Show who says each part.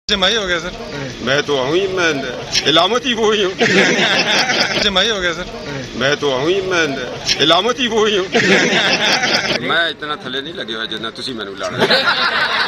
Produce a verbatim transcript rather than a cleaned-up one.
Speaker 1: जमाई हो गया सर।
Speaker 2: मैं तो आऊँ ही, मैं इलामत ही वो ही हूँ।
Speaker 1: जमाई हो गया सर।
Speaker 2: मैं तो आऊँ ही, मैं इलामत ही वो ही हूँ। मैं इतना थले नहीं लगे हुआ जितना तुसी मैनू लाना।